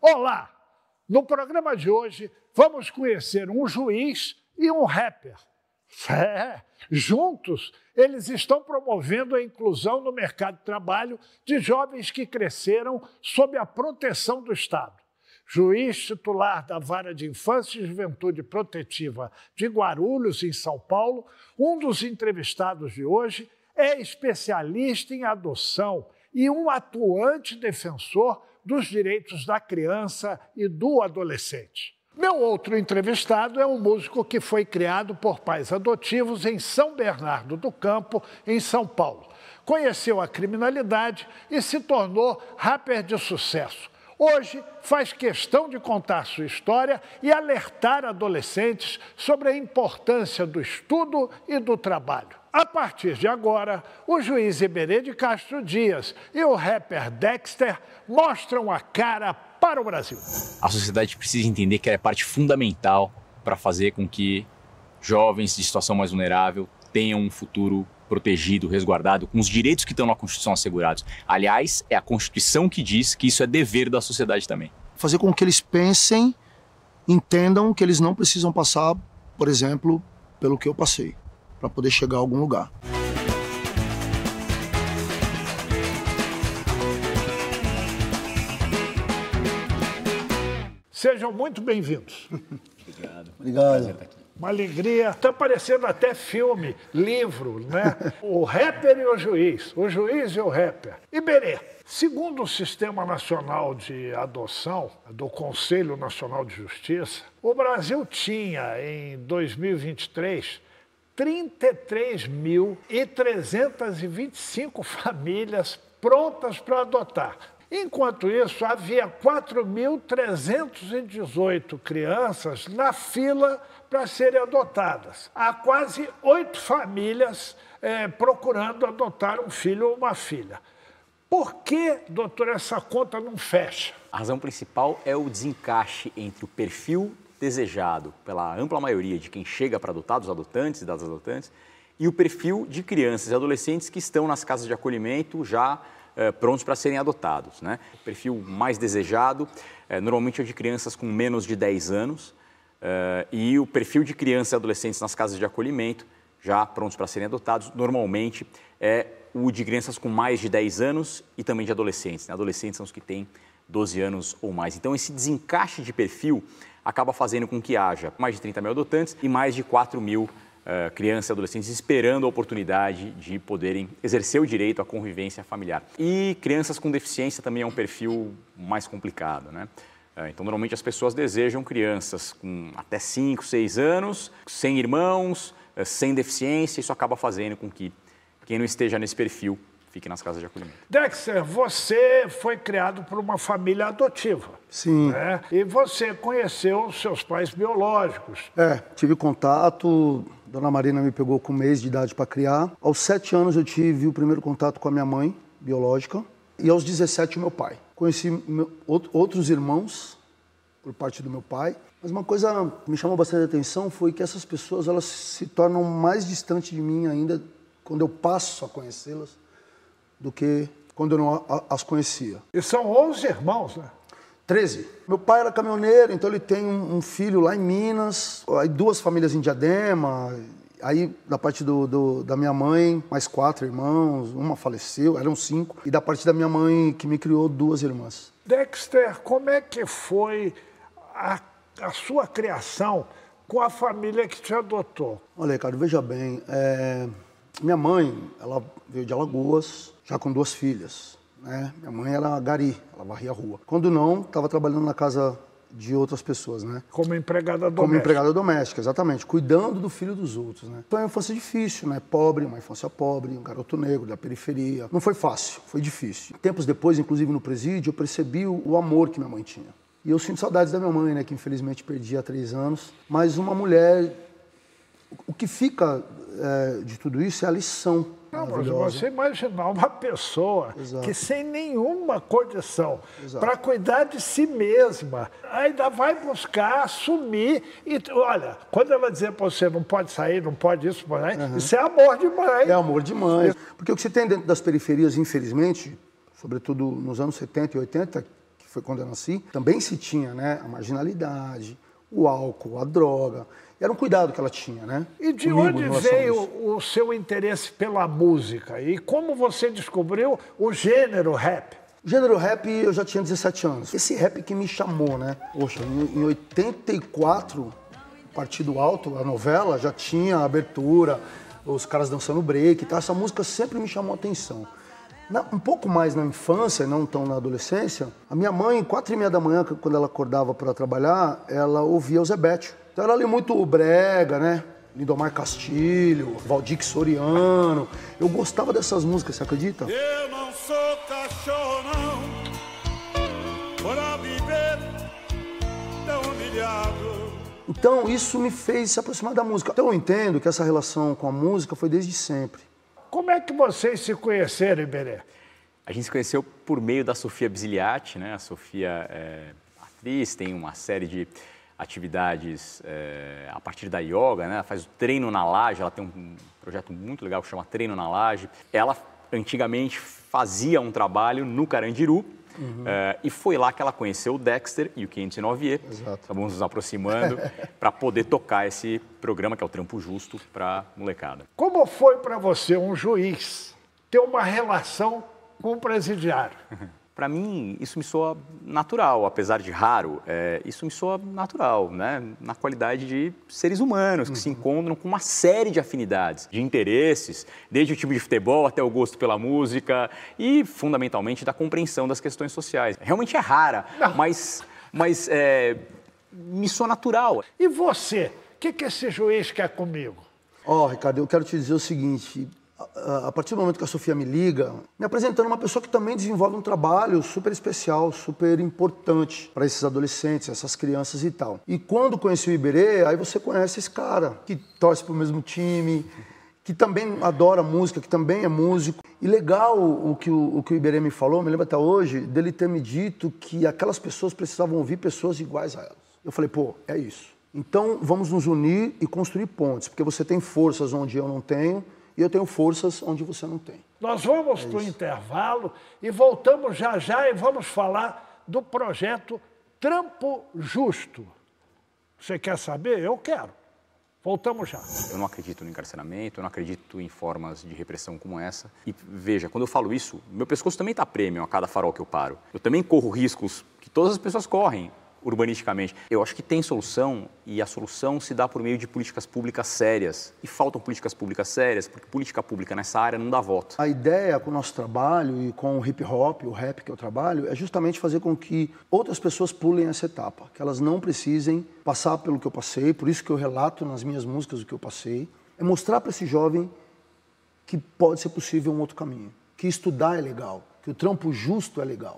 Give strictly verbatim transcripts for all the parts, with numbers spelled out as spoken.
Olá! No programa de hoje, vamos conhecer um juiz e um rapper. É, juntos, eles estão promovendo a inclusão no mercado de trabalho de jovens que cresceram sob a proteção do Estado. Juiz titular da Vara de Infância e Juventude Protetiva de Guarulhos, em São Paulo, um dos entrevistados de hoje é especialista em adoção e um atuante defensor dos direitos da criança e do adolescente. Meu outro entrevistado é um músico que foi criado por pais adotivos em São Bernardo do Campo, em São Paulo. Conheceu a criminalidade e se tornou rapper de sucesso. Hoje, faz questão de contar sua história e alertar adolescentes sobre a importância do estudo e do trabalho. A partir de agora, o juiz Iberê de Castro Dias e o rapper Dexter mostram a cara para o Brasil. A sociedade precisa entender que ela é parte fundamental para fazer com que jovens de situação mais vulnerável tenham um futuro protegido, resguardado, com os direitos que estão na Constituição assegurados. Aliás, é a Constituição que diz que isso é dever da sociedade também. Fazer com que eles pensem, entendam que eles não precisam passar, por exemplo, pelo que eu passei, para poder chegar a algum lugar. Sejam muito bem-vindos. Obrigado. Obrigado. Uma alegria. Está parecendo até filme, livro, né? O rapper e o juiz, o juiz e o rapper. Iberê, segundo o Sistema Nacional de Adoção, do Conselho Nacional de Justiça, o Brasil tinha, em dois mil e vinte e três, trinta e três mil trezentas e vinte e cinco famílias prontas para adotar. Enquanto isso, havia quatro mil trezentas e dezoito crianças na fila para serem adotadas. Há quase oito famílias é, procurando adotar um filho ou uma filha. Por que, doutor, essa conta não fecha? A razão principal é o desencaixe entre o perfil desejado pela ampla maioria de quem chega para adotar, dos adotantes e das adotantes, e o perfil de crianças e adolescentes que estão nas casas de acolhimento já eh, prontos para serem adotados, né? O perfil mais desejado eh, normalmente é o de crianças com menos de dez anos eh, e o perfil de crianças e adolescentes nas casas de acolhimento já prontos para serem adotados normalmente é o de crianças com mais de dez anos e também de adolescentes, né? Adolescentes são os que têm doze anos ou mais. Então esse desencaixe de perfil acaba fazendo com que haja mais de trinta mil adotantes e mais de quatro mil uh, crianças e adolescentes esperando a oportunidade de poderem exercer o direito à convivência familiar. E crianças com deficiência também é um perfil mais complicado, né? Uh, então, normalmente as pessoas desejam crianças com até cinco, seis anos, sem irmãos, uh, sem deficiência. Isso acaba fazendo com que quem não esteja nesse perfil fique nas casas de acolhimento. Dexter, você foi criado por uma família adotiva. Sim. Né? E você conheceu os seus pais biológicos. É, tive contato, Dona Marina me pegou com um mês de idade para criar. Aos sete anos eu tive o primeiro contato com a minha mãe biológica e aos dezessete o meu pai. Conheci meu, outros irmãos por parte do meu pai, mas uma coisa que me chamou bastante atenção foi que essas pessoas elas se tornam mais distantes de mim ainda quando eu passo a conhecê-las do que quando eu não as conhecia. E são onze irmãos, né? treze. Meu pai era caminhoneiro, então ele tem um, um filho lá em Minas, aí duas famílias em Diadema, aí da parte do, do, da minha mãe, mais quatro irmãos, uma faleceu, eram cinco, e da parte da minha mãe, que me criou, duas irmãs. Dexter, como é que foi a, a sua criação com a família que te adotou? Olha, Ricardo, veja bem, é... minha mãe, ela veio de Alagoas, já com duas filhas, né? Minha mãe era gari, ela varria a rua. Quando não, estava trabalhando na casa de outras pessoas, né? Como empregada doméstica. Como empregada doméstica, exatamente, cuidando do filho dos outros, né? Foi uma infância difícil, né? Pobre, uma infância pobre, um garoto negro da periferia. Não foi fácil, foi difícil. Tempos depois, inclusive no presídio, eu percebi o, o amor que minha mãe tinha. E eu sinto saudades da minha mãe, né? Que infelizmente perdi há três anos. Mas uma mulher... O que fica é, de tudo isso é a lição. Não, mas você imaginar uma pessoa Exato. Que sem nenhuma condição para cuidar de si mesma, ainda vai buscar assumir. E, olha, quando ela dizer para você não pode sair, não pode isso, não pode, uhum. Isso é amor de mãe. É amor de mãe. Porque o que se tem dentro das periferias, infelizmente, sobretudo nos anos setenta e oitenta, que foi quando eu nasci, também se tinha, né, a marginalidade, o álcool, a droga. Era um cuidado que ela tinha, né? E de comigo, onde veio o seu interesse pela música? E como você descobriu o gênero rap? O gênero rap eu já tinha dezessete anos. Esse rap que me chamou, né? Poxa, em, em oitenta e quatro, Partido Alto, a novela, já tinha a abertura, os caras dançando break e tal. Essa música sempre me chamou a atenção. Na, um pouco mais na infância, não tão na adolescência, a minha mãe, quatro e meia da manhã, quando ela acordava para trabalhar, ela ouvia o Zé Bétio. Então ela lia muito o brega, né? Lindomar Castilho, Valdir Soriano. Eu gostava dessas músicas, você acredita? Eu não sou cachorro, não, para viver tão humilhado. Então isso me fez se aproximar da música. Então eu entendo que essa relação com a música foi desde sempre. Como é que vocês se conheceram, Iberê? A gente se conheceu por meio da Sofia Bisiliati, né? A Sofia é atriz, tem uma série de atividades é, a partir da yoga, né? Ela faz o Treino na Laje, ela tem um projeto muito legal que chama Treino na Laje. Ela antigamente fazia um trabalho no Carandiru, uhum. é, e foi lá que ela conheceu o Dexter e o quinhentos e nove E. Exato. Estamos nos aproximando para poder tocar esse programa que é o Trampo Justo para molecada. Como foi para você, um juiz, ter uma relação com o presidiário? Para mim, isso me soa natural, apesar de raro, é, isso me soa natural, né? Na qualidade de seres humanos que uhum. se encontram com uma série de afinidades, de interesses, desde o time de futebol até o gosto pela música e, fundamentalmente, da compreensão das questões sociais. Realmente é rara, Não. mas, mas é, me soa natural. E você? O que, que esse juiz quer comigo? Ó, oh, Ricardo, eu quero te dizer o seguinte... A partir do momento que a Sofia me liga, me apresentando uma pessoa que também desenvolve um trabalho super especial, super importante para esses adolescentes, essas crianças e tal. E quando conheci o Iberê, aí você conhece esse cara que torce para o mesmo time, que também adora música, que também é músico. E legal o que o, o que o Iberê me falou, me lembro até hoje, dele ter me dito que aquelas pessoas precisavam ouvir pessoas iguais a elas. Eu falei, pô, é isso. Então vamos nos unir e construir pontes, porque você tem forças onde eu não tenho, e eu tenho forças onde você não tem. Nós vamos é para o intervalo e voltamos já já e vamos falar do projeto Trampo Justo. Você quer saber? Eu quero. Voltamos já. Eu não acredito no encarceramento, eu não acredito em formas de repressão como essa. E veja, quando eu falo isso, meu pescoço também está prêmio a cada farol que eu paro. Eu também corro riscos que todas as pessoas correm urbanisticamente. Eu acho que tem solução e a solução se dá por meio de políticas públicas sérias. E faltam políticas públicas sérias porque política pública nessa área não dá voto. A ideia com o nosso trabalho e com o hip hop, o rap que eu trabalho, é justamente fazer com que outras pessoas pulem essa etapa, que elas não precisem passar pelo que eu passei, por isso que eu relato nas minhas músicas o que eu passei, é mostrar para esse jovem que pode ser possível um outro caminho, que estudar é legal, que o trampo justo é legal.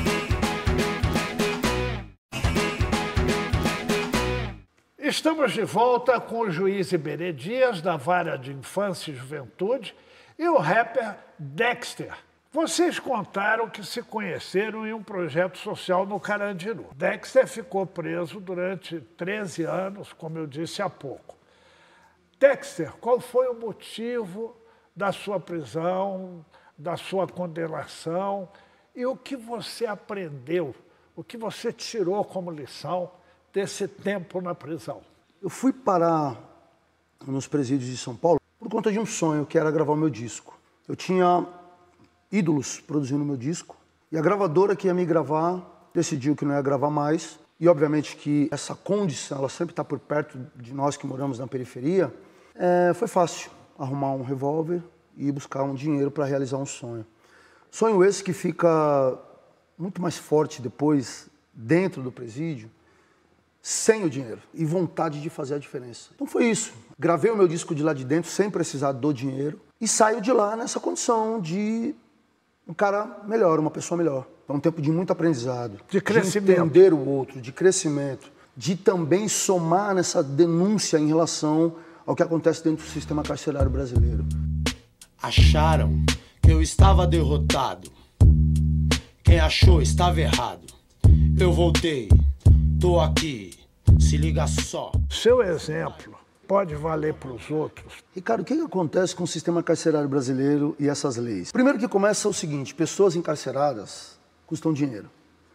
Estamos de volta com o juiz Iberê Dias, da Vara de Infância e Juventude, e o rapper Dexter. Vocês contaram que se conheceram em um projeto social no Carandiru. Dexter ficou preso durante treze anos, como eu disse há pouco. Dexter, qual foi o motivo da sua prisão, da sua condenação e o que você aprendeu, o que você tirou como lição desse tempo na prisão? Eu fui parar nos presídios de São Paulo por conta de um sonho, que era gravar o meu disco. Eu tinha ídolos produzindo o meu disco e a gravadora que ia me gravar decidiu que não ia gravar mais. E, obviamente, que essa condição, ela sempre está por perto de nós que moramos na periferia. É, foi fácil arrumar um revólver e buscar um dinheiro para realizar um sonho. Sonho esse que fica muito mais forte depois dentro do presídio, sem o dinheiro e vontade de fazer a diferença. Então foi isso. Gravei o meu disco de lá de dentro sem precisar do dinheiro e saio de lá nessa condição de um cara melhor, uma pessoa melhor. É um tempo de muito aprendizado. De crescimento. De entender o outro, de crescimento. De também somar nessa denúncia em relação ao que acontece dentro do sistema carcerário brasileiro. Acharam que eu estava derrotado. Quem achou estava errado. Eu voltei. Tô aqui, se liga só. Seu exemplo pode valer para os outros. Ricardo, o que acontece com o sistema carcerário brasileiro e essas leis? Primeiro que começa o seguinte, pessoas encarceradas custam dinheiro.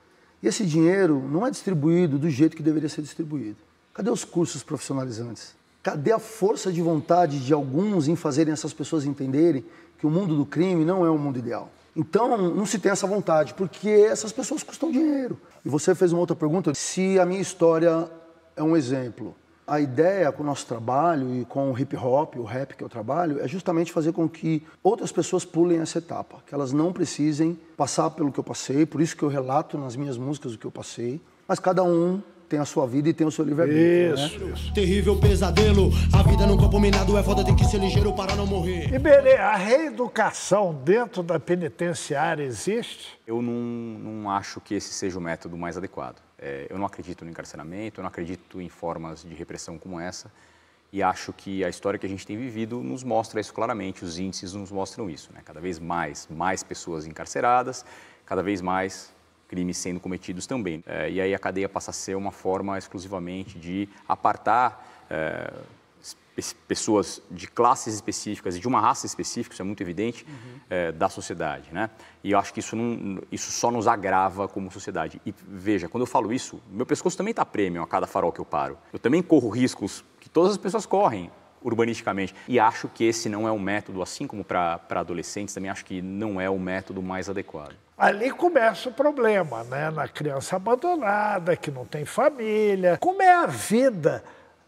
E esse dinheiro não é distribuído do jeito que deveria ser distribuído. Cadê os cursos profissionalizantes? Cadê a força de vontade de alguns em fazerem essas pessoas entenderem que o mundo do crime não é um mundo ideal? Então, não se tem essa vontade, porque essas pessoas custam dinheiro. E você fez uma outra pergunta, se a minha história é um exemplo. A ideia com o nosso trabalho e com o hip hop, o rap que eu trabalho, é justamente fazer com que outras pessoas pulem essa etapa, que elas não precisem passar pelo que eu passei, por isso que eu relato nas minhas músicas o que eu passei, mas cada um tem a sua vida e tem o seu livre-arbítrio. Isso, né? isso. Terrível pesadelo, a vida num campo minado é foda, tem que ser ligeiro para não morrer. Iberê, a reeducação dentro da penitenciária existe? Eu não, não acho que esse seja o método mais adequado. É, eu não acredito no encarceramento, eu não acredito em formas de repressão como essa e acho que a história que a gente tem vivido nos mostra isso claramente, os índices nos mostram isso, né? Cada vez mais, mais pessoas encarceradas, cada vez mais crimes sendo cometidos também. É, e aí a cadeia passa a ser uma forma exclusivamente de apartar é, pessoas de classes específicas e de uma raça específica, isso é muito evidente, uhum. é, da sociedade, né? E eu acho que isso, não, isso só nos agrava como sociedade. E veja, quando eu falo isso, meu pescoço também está prêmio a cada farol que eu paro. Eu também corro riscos que todas as pessoas correm urbanisticamente. E acho que esse não é o método, assim como para adolescentes, também acho que não é o método mais adequado. Ali começa o problema, né? Na criança abandonada, que não tem família. Como é a vida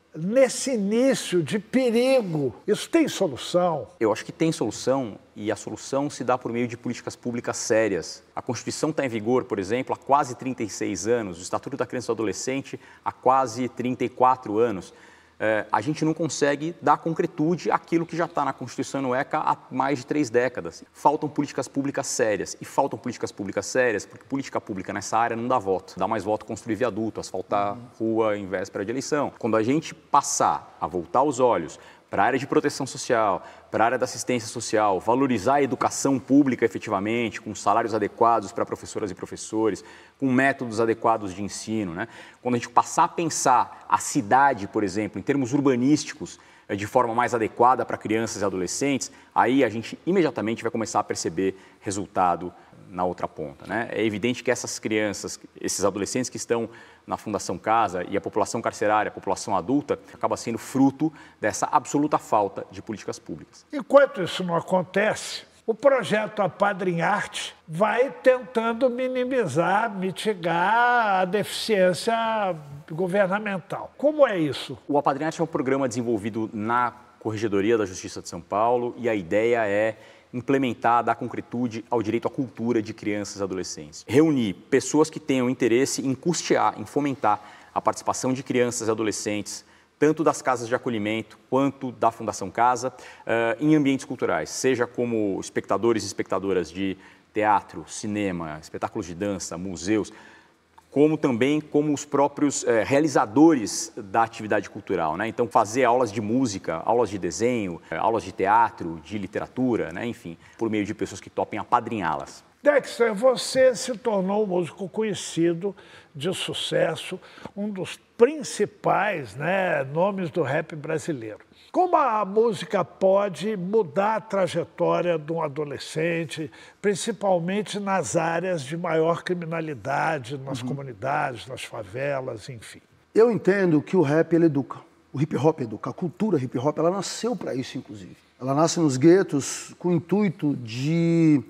nesse início de perigo? Isso tem solução? Eu acho que tem solução e a solução se dá por meio de políticas públicas sérias. A Constituição está em vigor, por exemplo, há quase trinta e seis anos, o Estatuto da Criança e do Adolescente há quase trinta e quatro anos. É, a gente não consegue dar concretude àquilo que já está na Constituição e no ECA há mais de três décadas. Faltam políticas públicas sérias. E faltam políticas públicas sérias porque política pública nessa área não dá voto. Dá mais voto construir viaduto, asfaltar uhum. rua em véspera de eleição. Quando a gente passar a voltar os olhos para a área de proteção social, para a área da assistência social, valorizar a educação pública efetivamente, com salários adequados para professoras e professores, com métodos adequados de ensino, né? Quando a gente passar a pensar a cidade, por exemplo, em termos urbanísticos, de forma mais adequada para crianças e adolescentes, aí a gente imediatamente vai começar a perceber resultado na outra ponta, né? É evidente que essas crianças, esses adolescentes que estão na Fundação Casa e a população carcerária, a população adulta, acaba sendo fruto dessa absoluta falta de políticas públicas. Enquanto isso não acontece, o projeto Apadrinharte vai tentando minimizar, mitigar a deficiência governamental. Como é isso? O Apadrinharte é um programa desenvolvido na Corregedoria da Justiça de São Paulo e a ideia é implementar, dar concretude ao direito à cultura de crianças e adolescentes. Reunir pessoas que tenham interesse em custear, em fomentar a participação de crianças e adolescentes, tanto das casas de acolhimento quanto da Fundação Casa, uh, em ambientes culturais, seja como espectadores e espectadoras de teatro, cinema, espetáculos de dança, museus, como também como os próprios eh, realizadores da atividade cultural, né? Então, fazer aulas de música, aulas de desenho, eh, aulas de teatro, de literatura, né? Enfim, por meio de pessoas que topem apadrinhá-las. Dexter, você se tornou um músico conhecido, de sucesso, um dos principais, né, nomes do rap brasileiro. Como a música pode mudar a trajetória de um adolescente, principalmente nas áreas de maior criminalidade, nas uhum. comunidades, nas favelas, enfim? Eu entendo que o rap, ele educa. O hip-hop educa. A cultura hip-hop, ela nasceu para isso, inclusive. Ela nasce nos guetos com o intuito de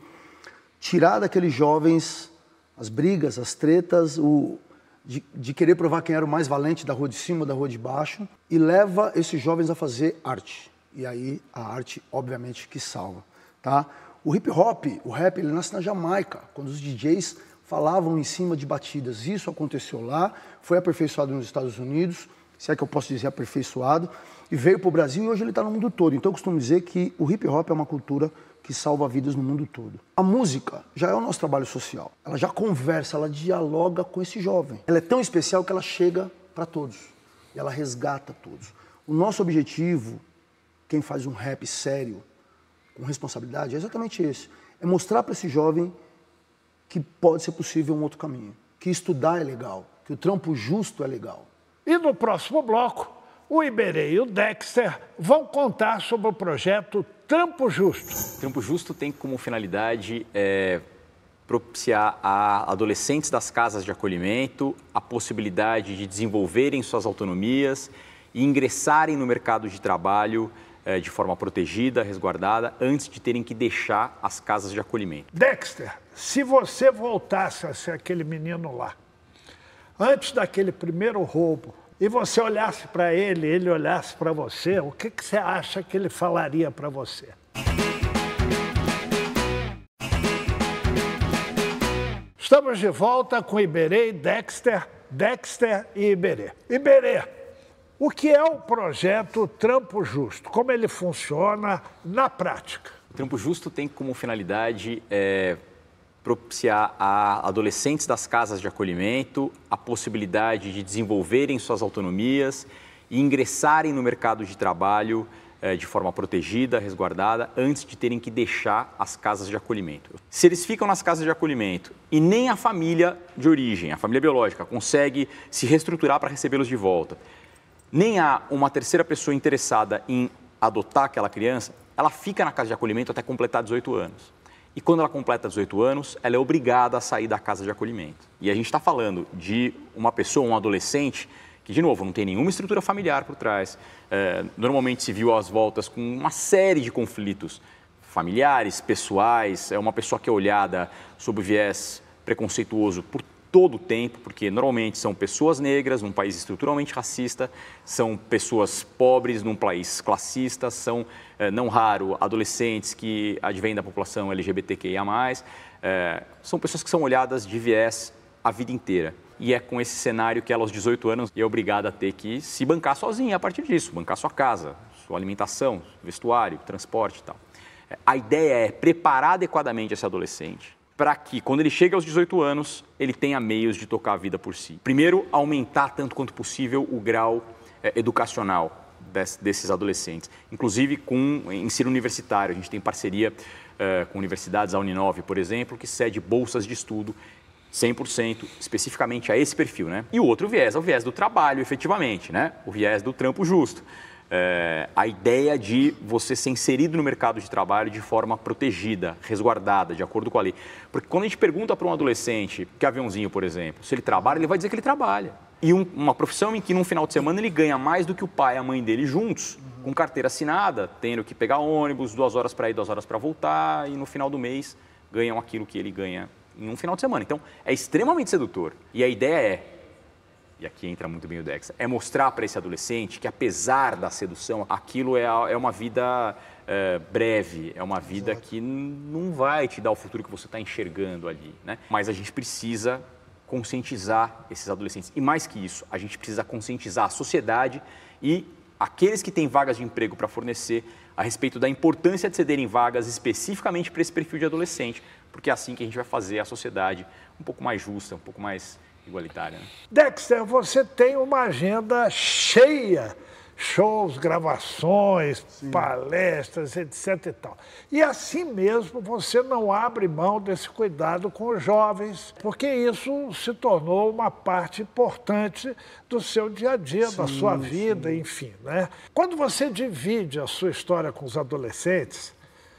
tirar daqueles jovens as brigas, as tretas, o... De, de querer provar quem era o mais valente da rua de cima, da rua de baixo, e leva esses jovens a fazer arte. E aí a arte, obviamente, que salva, tá? O hip hop, o rap, ele nasce na Jamaica, quando os D Js falavam em cima de batidas. Isso aconteceu lá, foi aperfeiçoado nos Estados Unidos, se é que eu posso dizer aperfeiçoado, e veio para o Brasil e hoje ele está no mundo todo. Então eu costumo dizer que o hip hop é uma cultura que salva vidas no mundo todo. A música já é o nosso trabalho social. Ela já conversa, ela dialoga com esse jovem. Ela é tão especial que ela chega para todos. E ela resgata todos. O nosso objetivo, quem faz um rap sério, com responsabilidade, é exatamente esse. É mostrar para esse jovem que pode ser possível um outro caminho. Que estudar é legal, que o trampo justo é legal. E no próximo bloco, o Iberê e o Dexter vão contar sobre o projeto Trampo Justo. Trampo Justo tem como finalidade é, propiciar a adolescentes das casas de acolhimento a possibilidade de desenvolverem suas autonomias e ingressarem no mercado de trabalho eh, de forma protegida, resguardada, antes de terem que deixar as casas de acolhimento. Dexter, se você voltasse a ser aquele menino lá, antes daquele primeiro roubo, e você olhasse para ele, ele olhasse para você, o que, que você acha que ele falaria para você? Estamos de volta com Iberê e Dexter, Dexter e Iberê. Iberê, o que é o projeto Trampo Justo? Como ele funciona na prática? O Trampo Justo tem como finalidade é, propiciar a adolescentes das casas de acolhimento a possibilidade de desenvolverem suas autonomias e ingressarem no mercado de trabalho é, de forma protegida, resguardada, antes de terem que deixar as casas de acolhimento. Se eles ficam nas casas de acolhimento e nem a família de origem, a família biológica, consegue se reestruturar para recebê-los de volta, nem há uma terceira pessoa interessada em adotar aquela criança, ela fica na casa de acolhimento até completar dezoito anos. E quando ela completa dezoito anos, ela é obrigada a sair da casa de acolhimento. E a gente está falando de uma pessoa, um adolescente, que, de novo, não tem nenhuma estrutura familiar por trás. É, normalmente se viu às voltas com uma série de conflitos familiares, pessoais. É uma pessoa que é olhada sob o viés preconceituoso por todo o tempo, porque normalmente são pessoas negras num país estruturalmente racista, são pessoas pobres num país classista, são, é, não raro, adolescentes que advêm da população L G B T Q I A mais, é, são pessoas que são olhadas de viés a vida inteira. E é com esse cenário que ela, aos dezoito anos, é obrigada a ter que se bancar sozinha a partir disso, bancar sua casa, sua alimentação, vestuário, transporte e tal. A ideia é preparar adequadamente esse adolescente para que, quando ele chega aos dezoito anos, ele tenha meios de tocar a vida por si. Primeiro, aumentar tanto quanto possível o grau é, educacional des, desses adolescentes, inclusive com ensino universitário. A gente tem parceria é, com universidades, a Uninove, por exemplo, que cede bolsas de estudo cem por cento especificamente a esse perfil, né? E o outro viés é o viés do trabalho, efetivamente, né? O viés do trampo justo. É, a ideia de você ser inserido no mercado de trabalho de forma protegida, resguardada, de acordo com a lei. Porque quando a gente pergunta para um adolescente, que é aviãozinho, por exemplo, se ele trabalha, ele vai dizer que ele trabalha. E um, uma profissão em que num final de semana ele ganha mais do que o pai e a mãe dele juntos, uhum, com carteira assinada, tendo que pegar ônibus, duas horas para ir, duas horas para voltar, e no final do mês ganham aquilo que ele ganha em um final de semana. Então, é extremamente sedutor. E a ideia é, e aqui entra muito bem o Dexter, é mostrar para esse adolescente que, apesar da sedução, aquilo é, é uma vida é, breve, é uma vida Exato. Que não vai te dar o futuro que você está enxergando ali, né? Mas a gente precisa conscientizar esses adolescentes. E mais que isso, a gente precisa conscientizar a sociedade e aqueles que têm vagas de emprego para fornecer a respeito da importância de cederem vagas especificamente para esse perfil de adolescente, porque é assim que a gente vai fazer a sociedade um pouco mais justa, um pouco mais igualitária, né? Dexter, você tem uma agenda cheia, shows, gravações, Sim. palestras, etc e tal. E assim mesmo você não abre mão desse cuidado com os jovens, porque isso se tornou uma parte importante do seu dia a dia, sim, da sua vida, sim. enfim, né? Quando você divide a sua história com os adolescentes,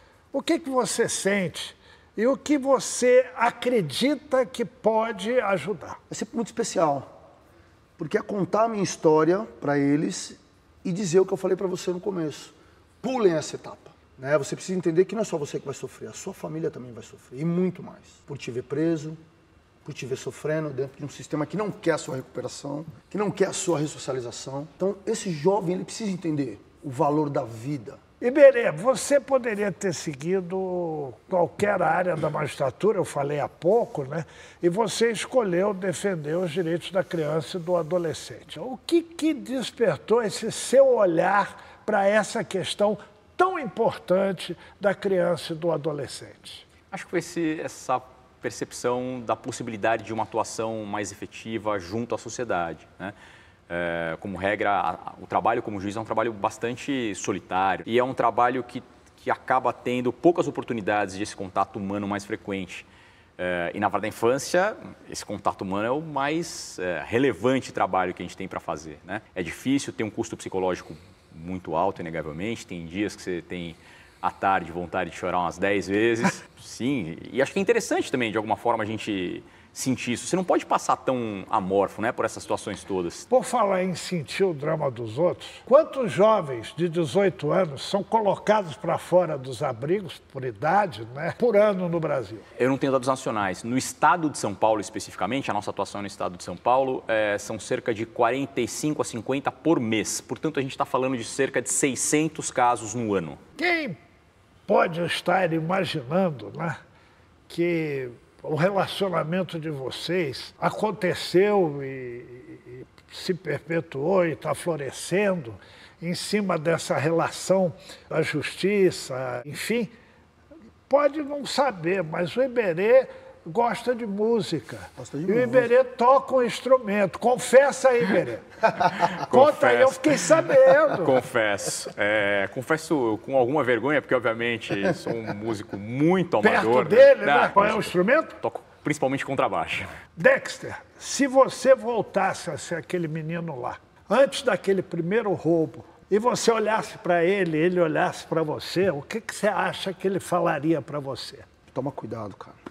o que que você sente e o que você acredita que pode ajudar? É sempre muito especial, porque é contar a minha história para eles e dizer o que eu falei para você no começo. Pulem essa etapa, né? Você precisa entender que não é só você que vai sofrer, a sua família também vai sofrer, e muito mais. Por te ver preso, por te ver sofrendo dentro de um sistema que não quer a sua recuperação, que não quer a sua ressocialização. Então, esse jovem, ele precisa entender o valor da vida. Iberê, você poderia ter seguido qualquer área da magistratura, eu falei há pouco, né? E você escolheu defender os direitos da criança e do adolescente. O que que despertou esse seu olhar para essa questão tão importante da criança e do adolescente? Acho que foi esse, essa percepção da possibilidade de uma atuação mais efetiva junto à sociedade, né? É, como regra, o trabalho como juiz é um trabalho bastante solitário e é um trabalho que, que acaba tendo poucas oportunidades de esse contato humano mais frequente. É, e na vara da infância, esse contato humano é o mais é, relevante trabalho que a gente tem para fazer, né? É difícil, tem um custo psicológico muito alto, inegavelmente. Tem dias que você tem à tarde, vontade de chorar umas dez vezes. Sim, e acho que é interessante também, de alguma forma, a gente sentir isso. Você não pode passar tão amorfo, né, por essas situações todas. Por falar em sentir o drama dos outros, quantos jovens de dezoito anos são colocados para fora dos abrigos, por idade, né, por ano no Brasil? Eu não tenho dados nacionais. No estado de São Paulo, especificamente, a nossa atuação no estado de São Paulo, é, são cerca de quarenta e cinco a cinquenta por mês. Portanto, a gente está falando de cerca de seiscentos casos no ano. Quem pode estar imaginando, né, que o relacionamento de vocês aconteceu e, e se perpetuou e está florescendo em cima dessa relação da justiça, enfim, pode não saber, mas o Iberê gosta de música. Gosta de e música. o Iberê toca um instrumento. Confessa aí, Iberê. Conta aí, eu fiquei sabendo. Confesso. É, confesso com alguma vergonha, porque, obviamente, sou um músico muito amador. Perto dele, né? né? Qual é o instrumento? Toco principalmente contrabaixo. Dexter, se você voltasse a ser aquele menino lá, antes daquele primeiro roubo, e você olhasse para ele, ele olhasse para você, o que, que você acha que ele falaria para você? Toma cuidado, cara.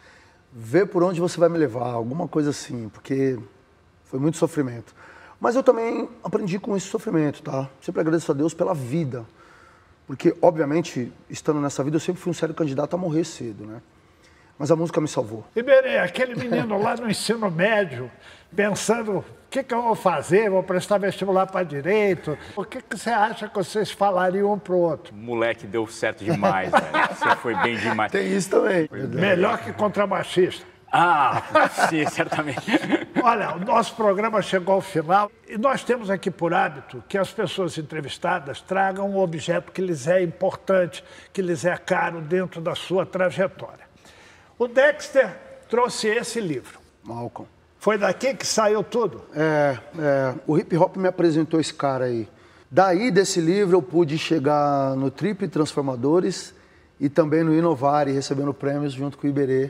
Vê por onde você vai me levar, alguma coisa assim, porque foi muito sofrimento. Mas eu também aprendi com esse sofrimento, tá? Sempre agradeço a Deus pela vida. Porque, obviamente, estando nessa vida, eu sempre fui um sério candidato a morrer cedo, né? Mas a música me salvou. Iberê, aquele menino lá no ensino médio, pensando, o que, que eu vou fazer? Vou prestar vestibular para direito? O que, que você acha que vocês falariam um para o outro? Moleque, deu certo demais, velho. Você foi bem demais. Tem isso também. Melhor que contrabaixista. Ah, sim, certamente. Olha, o nosso programa chegou ao final e nós temos aqui por hábito que as pessoas entrevistadas tragam um objeto que lhes é importante, que lhes é caro dentro da sua trajetória. O Dexter trouxe esse livro. Malcolm. Foi daqui que saiu tudo? É, é, o hip hop me apresentou esse cara aí. Daí, desse livro, eu pude chegar no Trip Transformadores e também no Inovare, recebendo prêmios junto com o Iberê,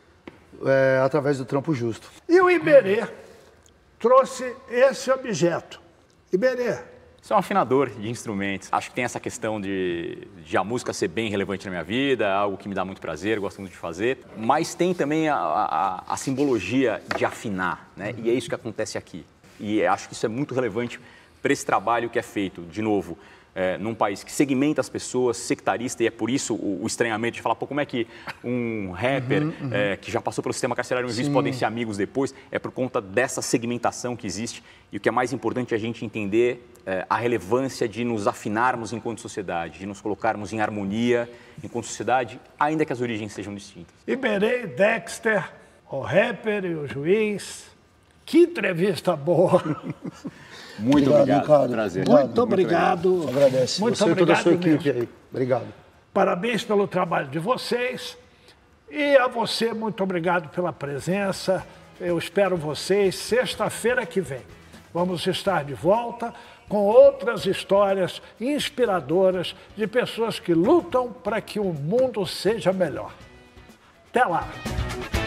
é, através do Trampo Justo. E o Iberê trouxe esse objeto. Iberê. Sou um afinador de instrumentos. Acho que tem essa questão de, de a música ser bem relevante na minha vida, algo que me dá muito prazer, gosto muito de fazer. Mas tem também a, a, a simbologia de afinar, né? E é isso que acontece aqui. E acho que isso é muito relevante para esse trabalho que é feito, de novo, é, num país que segmenta as pessoas, sectarista, e é por isso o, o estranhamento de falar, pô, como é que um rapper uhum, uhum. É, que já passou pelo sistema carcerário e podem ser amigos depois, é por conta dessa segmentação que existe. E o que é mais importante é a gente entender é, a relevância de nos afinarmos enquanto sociedade, de nos colocarmos em harmonia enquanto sociedade, ainda que as origens sejam distintas. Iberê, Dexter, o rapper e o juiz. Que entrevista boa! Muito obrigado, obrigado. Prazer. Muito, muito obrigado. Muito Agradece. Muito você obrigado e toda a sua equipe mesmo. aí. Obrigado. Parabéns pelo trabalho de vocês. E a você, muito obrigado pela presença. Eu espero vocês sexta-feira que vem. Vamos estar de volta com outras histórias inspiradoras de pessoas que lutam para que o mundo seja melhor. Até lá!